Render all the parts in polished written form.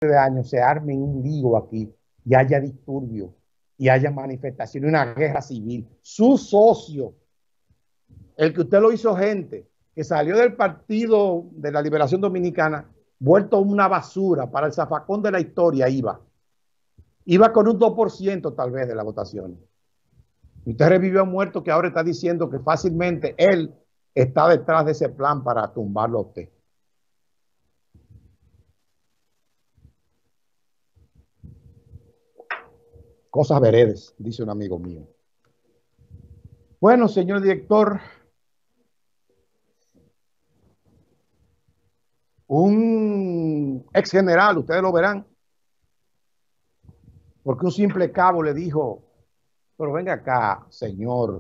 de años se arme un lío aquí y haya disturbio y haya manifestación y una guerra civil. Su socio, el que usted lo hizo gente, que salió del Partido de la Liberación Dominicana, vuelto una basura para el zafacón de la historia, iba con un 2% tal vez de la votación. Usted revivió a un muerto que ahora está diciendo que fácilmente él está detrás de ese plan para tumbarlo a usted. Cosas veredes, dice un amigo mío. Bueno, señor director, un ex general, ustedes lo verán, porque un simple cabo le dijo, pero venga acá, señor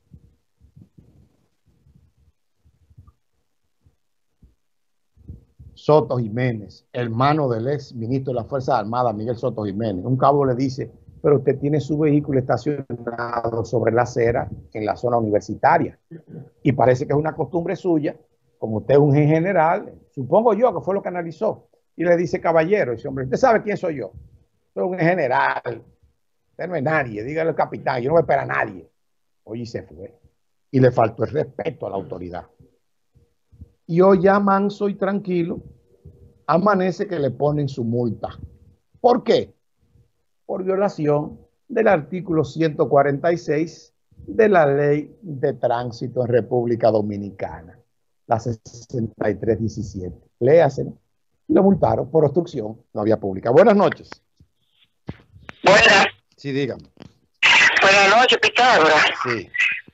Soto Jiménez, hermano del ex ministro de las Fuerzas Armadas, Miguel Soto Jiménez. Un cabo le dice, pero usted tiene su vehículo estacionado sobre la acera en la zona universitaria. Y parece que es una costumbre suya, como usted es un general, supongo yo que fue lo que analizó. Y le dice, caballero, dice, hombre, usted sabe quién soy yo. Soy un general, usted no es nadie, dígale al capitán, yo no voy a esperar a nadie. Oye, y se fue. Y le faltó el respeto a la autoridad. Y hoy ya manso y tranquilo, amanece que le ponen su multa. ¿Por qué? Por violación del artículo 146 de la Ley de Tránsito en República Dominicana, la 6317. Léaselo. Lo multaron por obstrucción, no había pública. Buenas noches. Buenas. Sí, dígame. Buenas noches, Pitágoras. Sí.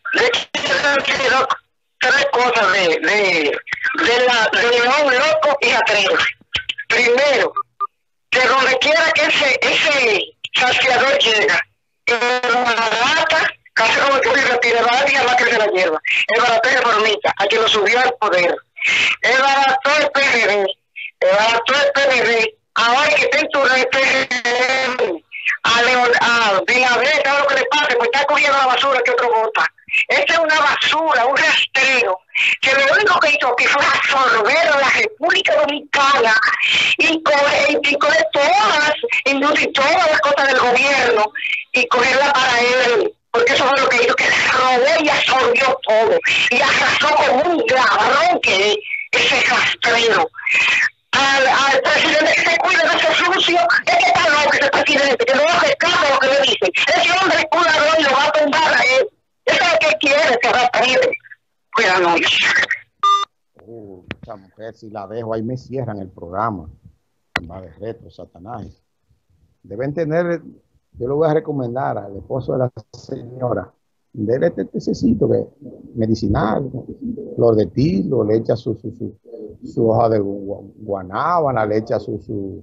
Tres cosas de León Loco y Atrevo. Primero, que donde quiera que ese saciador llega, el barata, casi como que se retira, barata y además que se la lleva. El barato es formita, a quien lo subió al poder. El barato es PNV, el barato es PNV. Ahora que está en tu red, a Binader, todo lo que le pase, pues está cogiendo la basura que otro bota. Esta es una basura, un rastrero, que lo único que hizo aquí fue absorber a la República Dominicana y coger todas las cosas del gobierno y cogerla para él, porque eso fue lo que hizo, que robó y absorbió todo y arrasó con un ladrón que es ese rastrero. Al presidente que se cuide de ese sucio, es que está loco ese presidente, que no hace caso a lo que le dicen. Ese hombre es un ladrón y lo va a tumbar a él. Eso es lo que quiere, que rastrero. Buenas noches. Esa mujer, si la dejo, ahí me cierran el programa. Va de retro, Satanás. Deben tener, yo lo voy a recomendar al esposo de la señora, dele este tececito que medicinal, flor de tilo, le echa su hoja de guanábana, le echa su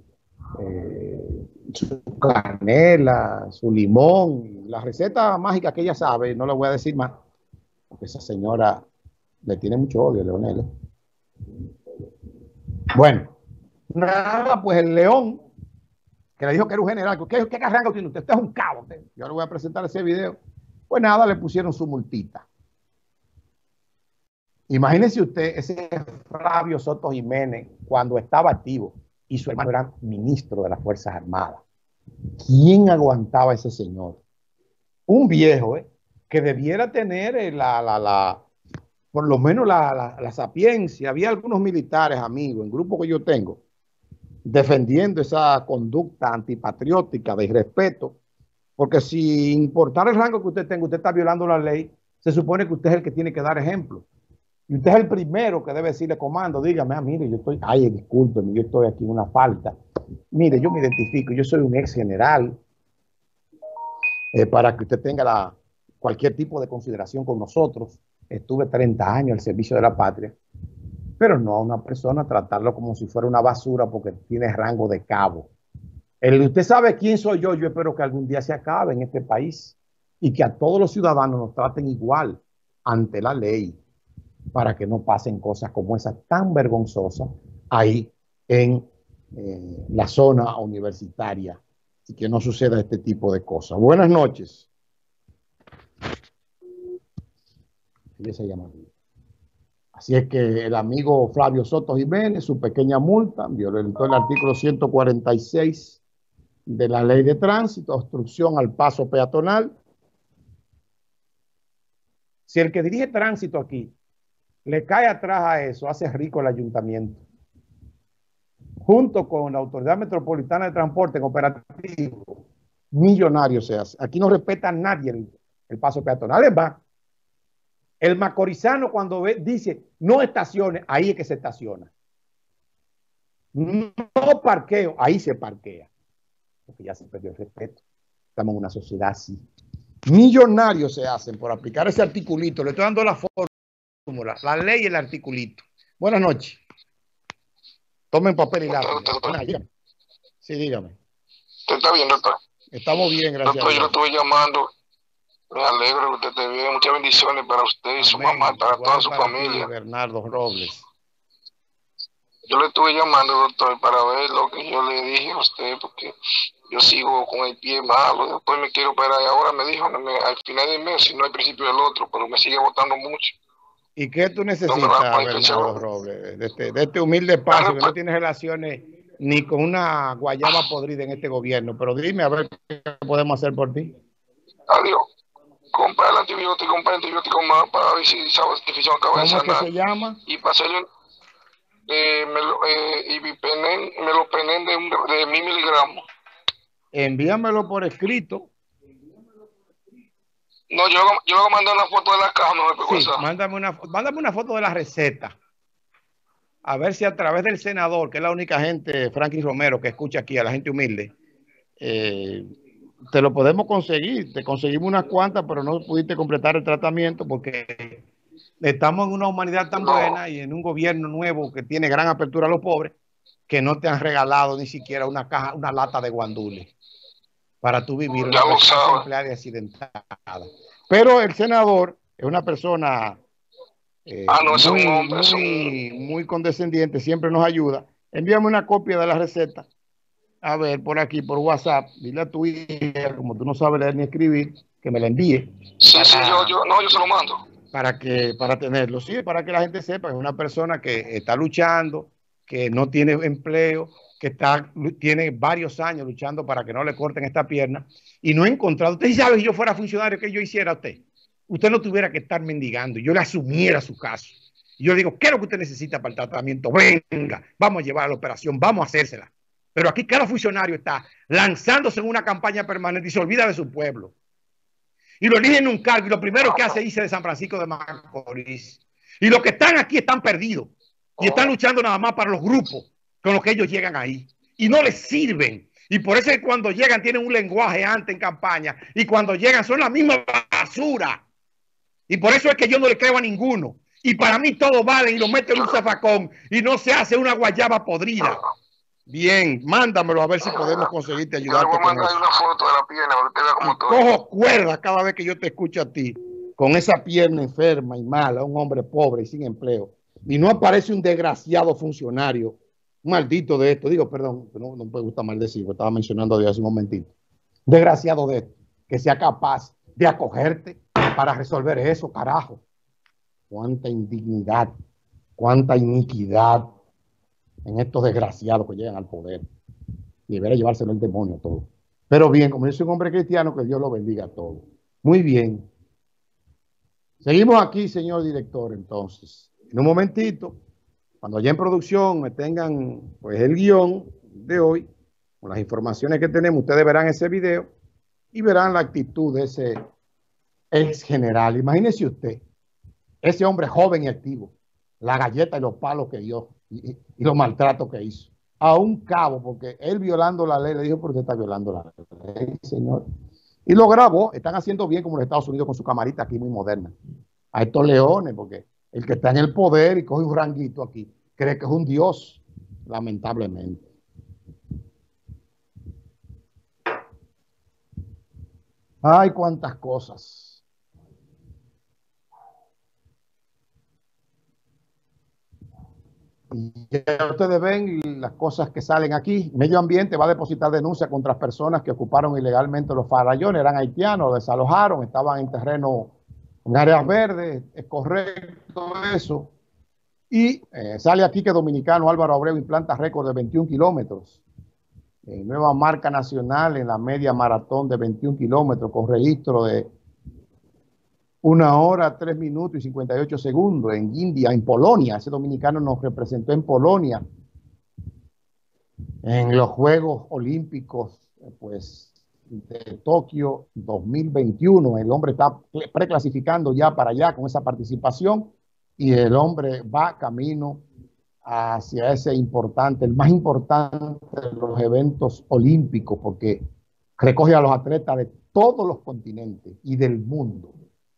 canela, su limón, la receta mágica que ella sabe, no le voy a decir más, porque esa señora le tiene mucho odio, Leonel. Bueno, nada, pues el león, que le dijo que era un general, ¿qué carranca tiene usted? Usted es un cabo. Usted. Yo le voy a presentar ese video. Pues nada, le pusieron su multita. Imagínese usted ese Flavio Soto Jiménez cuando estaba activo y su hermano era ministro de las Fuerzas Armadas. ¿Quién aguantaba a ese señor? Un viejo, que debiera tener por lo menos la sapiencia. Había algunos militares, amigos, en grupo que yo tengo, defendiendo esa conducta antipatriótica de irrespeto, porque si importar el rango que usted tenga, usted está violando la ley, se supone que usted es el que tiene que dar ejemplo. Y usted es el primero que debe decirle comando, dígame, mire, yo estoy, discúlpeme, yo estoy aquí en una falta. Mire, yo me identifico, yo soy un ex general, para que usted tenga cualquier tipo de consideración con nosotros. Estuve 30 años al servicio de la patria, pero no a una persona tratarlo como si fuera una basura porque tiene rango de cabo. Usted sabe quién soy yo, yo espero que algún día se acabe en este país y que a todos los ciudadanos nos traten igual ante la ley para que no pasen cosas como esas tan vergonzosas ahí en la zona universitaria y que no suceda este tipo de cosas. Buenas noches. Ella se llama. Así es que el amigo Flavio Soto Jiménez, su pequeña multa, violentó el artículo 146 de la Ley de Tránsito, obstrucción al paso peatonal. Si el que dirige tránsito aquí le cae atrás a eso, hace rico el ayuntamiento. Junto con la Autoridad Metropolitana de Transporte en operativo, millonario se hace. Aquí no respeta a nadie el paso peatonal. Además, el macorizano cuando dice no estacione, ahí es que se estaciona. No parqueo, ahí se parquea. Porque ya se perdió el respeto. Estamos en una sociedad así. Millonarios se hacen por aplicar ese articulito. Le estoy dando la fórmula, la ley y el articulito. Buenas noches. Tomen papel y lápiz. Dígame. Sí, dígame. ¿Usted está bien, doctor? Estamos bien, gracias. Doctor, yo lo estuve llamando. Me alegro que usted esté bien. Muchas bendiciones para usted y su mamá, para toda su familia. Bernardo Robles. Yo le estuve llamando, doctor, para ver lo que yo le dije a usted, porque yo sigo con el pie malo. Después me quiero operar y ahora me dijo al final del mes, si no al principio del otro, pero me sigue botando mucho. ¿Y qué tú necesitas, Bernardo Robles, de este humilde espacio que no tiene relaciones ni con una guayaba podrida en este gobierno? Pero dime a ver qué podemos hacer por ti. Adiós. Comprar el antibiótico más para ver si esa infección acaba de sanar. ¿Cómo es que se llama? Y para hacerle Ibipenen de 1000 miligramos. Envíamelo por escrito. No, yo le voy a mandar una foto de la caja. Sí, mándame una foto de la receta. A ver si a través del senador, que es la única gente, Franklin Romero, que escucha aquí a la gente humilde, te lo podemos conseguir. Te conseguimos unas cuantas, pero no pudiste completar el tratamiento porque estamos en una humanidad tan buena y en un gobierno nuevo que tiene gran apertura a los pobres, que no te han regalado ni siquiera una caja, una lata de guandules para tú vivir una persona empleada y accidentada. Pero el senador es una persona muy condescendiente, siempre nos ayuda. Envíame una copia de la receta. A ver, por aquí, por WhatsApp, dile a tu hija, como tú no sabes leer ni escribir, que me la envíe. Sí, yo se lo mando. Para tenerlo, sí, para que la gente sepa que es una persona que está luchando, que no tiene empleo, que tiene varios años luchando para que no le corten esta pierna y no he encontrado. Usted sabe, si yo fuera funcionario, ¿qué yo hiciera a usted? Usted no tuviera que estar mendigando, yo le asumiera su caso. Y yo le digo, ¿qué es lo que usted necesita para el tratamiento? Venga, vamos a llevar a la operación, vamos a hacérsela. Pero aquí cada funcionario está lanzándose en una campaña permanente y se olvida de su pueblo. Y lo eligen en un cargo y lo primero que hace es irse de San Francisco de Macorís. Y los que están aquí están perdidos y están luchando nada más para los grupos con los que ellos llegan ahí. Y no les sirven. Y por eso es que cuando llegan tienen un lenguaje antes en campaña y cuando llegan son la misma basura. Y por eso es que yo no le creo a ninguno. Y para mí todo vale y lo meten en un zafacón y no se hace una guayaba podrida. Bien, mándamelo a ver si podemos conseguirte ayudarte. Yo le voy a mandar una foto de la pierna para que vea cómo estoy. Cojo cuerda cada vez que yo te escucho a ti, con esa pierna enferma y mala, un hombre pobre y sin empleo. Y no aparece un desgraciado funcionario, un maldito de esto. Digo, perdón, no me gusta maldecir, estaba mencionando a Dios hace un momentito. Desgraciado de esto, que sea capaz de acogerte para resolver eso, carajo. Cuánta indignidad, cuánta iniquidad en estos desgraciados que llegan al poder. Y debería llevárselo el demonio todo. Pero bien, como yo soy un hombre cristiano, que Dios lo bendiga a todos. Muy bien. Seguimos aquí, señor director, entonces. En un momentito, cuando ya en producción me tengan pues el guión de hoy, con las informaciones que tenemos, ustedes verán ese video y verán la actitud de ese ex general. Imagínese usted, ese hombre joven y activo, la galleta y los palos que dio y los maltratos que hizo. A un cabo, porque él violando la ley, le dijo, pero usted está violando la ley, señor. Y lo grabó, están haciendo bien como los Estados Unidos con su camarita aquí muy moderna. A estos leones, porque el que está en el poder y coge un ranguito aquí, cree que es un dios, lamentablemente. Ay, cuántas cosas. Y ya ustedes ven las cosas que salen aquí. Medio Ambiente va a depositar denuncia contra las personas que ocuparon ilegalmente los farallones, eran haitianos, desalojaron, estaban en terreno, en áreas verdes. Es correcto eso. Y sale aquí que dominicano Álvaro Abreu implanta récord de 21 kilómetros. Nueva marca nacional en la media maratón de 21 kilómetros con registro de 1 hora, 3 minutos y 58 segundos en India, en Polonia. Ese dominicano nos representó en Polonia en los Juegos Olímpicos pues, de Tokio 2021. El hombre está preclasificando ya para allá con esa participación y el hombre va camino hacia ese importante, el más importante de los eventos olímpicos, porque recoge a los atletas de todos los continentes y del mundo.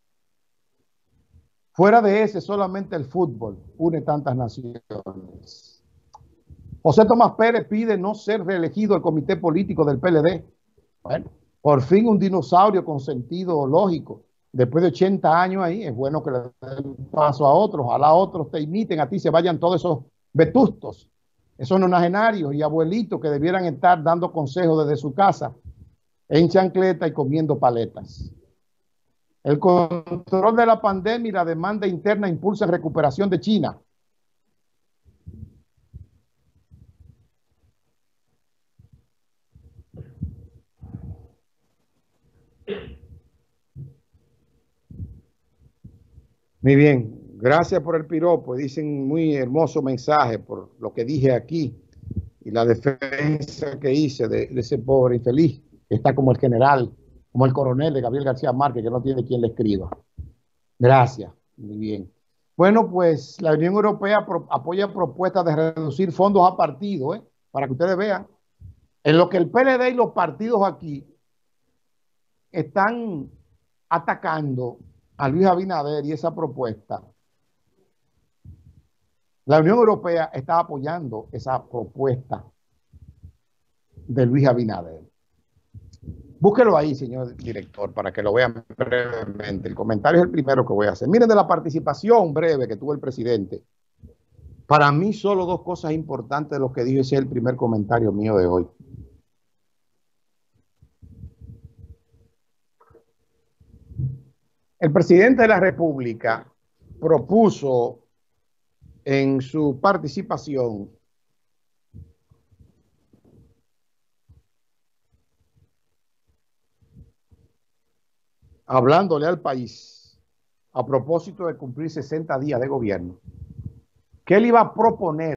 Fuera de ese, solamente el fútbol une tantas naciones. José Tomás Pérez pide no ser reelegido al comité político del PLD. Bueno, por fin un dinosaurio con sentido lógico. Después de 80 años ahí, es bueno que le den paso a otros. Ojalá otros te imiten a ti, se vayan todos esos vetustos, esos nonagenarios y abuelitos que debieran estar dando consejos desde su casa, en chancleta y comiendo paletas. El control de la pandemia y la demanda interna impulsan recuperación de China. Muy bien, gracias por el piropo. Dicen muy hermoso mensaje por lo que dije aquí y la defensa que hice de ese pobre infeliz que está como el general, como el coronel de Gabriel García Márquez, que no tiene quien le escriba. Gracias, muy bien. Bueno, pues la Unión Europea apoya propuestas de reducir fondos a partidos, para que ustedes vean. En lo que el PLD y los partidos aquí están atacando a Luis Abinader y esa propuesta, la Unión Europea está apoyando esa propuesta de Luis Abinader. Búsquelo ahí, señor director, para que lo vean brevemente. El comentario es el primero que voy a hacer. Miren, de la participación breve que tuvo el presidente. Para mí solo dos cosas importantes de lo que dijo. Ese es el primer comentario mío de hoy. El presidente de la República propuso en su participación hablándole al país a propósito de cumplir 60 días de gobierno, que él iba a proponer